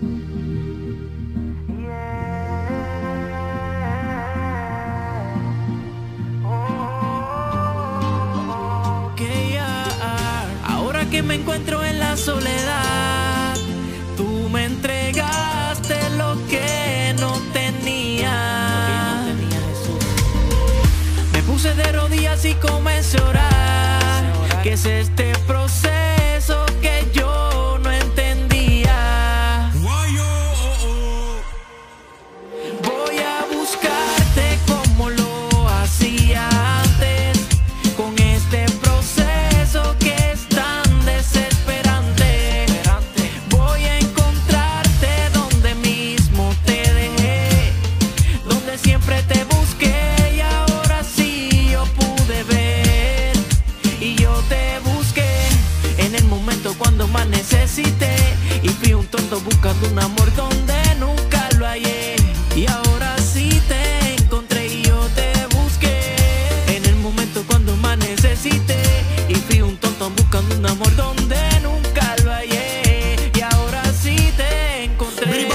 Que me encuentro en la soledad, tú me entregaste lo que no tenía. Me puse de rodillas y comencé a orar. ¿Qué es este proceso que yo no entendía? Voy a buscarte como lo hacía antes, con este proceso que es tan desesperante. Voy a encontrarte donde mismo te dejé, donde siempre te busqué, y ahora sí yo pude ver. Y yo te busqué en el momento cuando más necesité, y fui un tonto buscando un amor donde nunca lo hallé. Y ahora sí te encontré y yo te busqué en el momento cuando más necesité, y fui un tonto buscando un amor donde nunca lo hallé. Y ahora sí te encontré.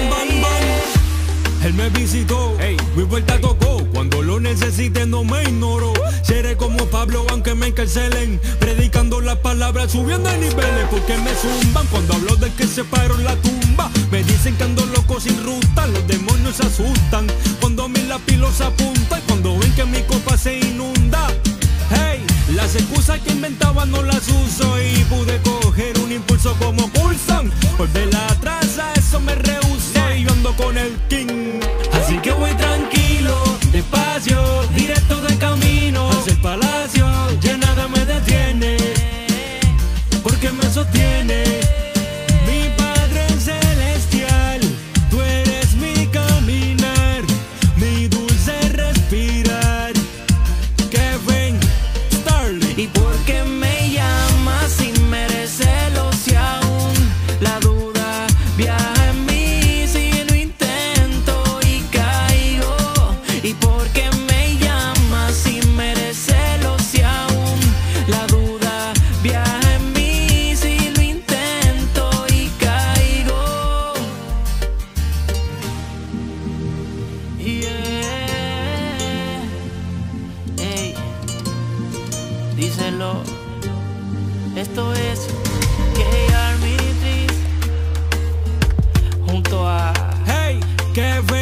Él me visitó, mi vuelta tocó. Cuando lo necesite no me ignoró. Seré como Pablo aunque me encarcelen, predicando las palabras, subiendo de niveles, porque me zumban cuando hablo de que se paró la tumba. Me dicen que ando loco sin ruta, los demonios se asustan cuando mi lápiz los apunta, y cuando ven que mi copa se inunda. Hey, las excusas que inventaba no las uso, y pude coger un impulso como Coulson. Volver atrás a eso me rehuso, y yo ando con el King. Así que voy tranquilo, despacio, directo de camino hacia el palacio. Ya nada me detiene, porque me sostiene mi Padre Celestial. Tú eres mi caminar, mi dulce respirar. Kevin Starling. ¿Y por qué me llamas sin merecerlo, si aún la duda viaja en mí, si lo intento y caigo? ¿Y por qué me llamas sin merecerlo, si aún la duda viaja en mí, si lo intento y caigo? Yeah. Ey, díselo. Esto es KR Ministries junto a Hey, Kevin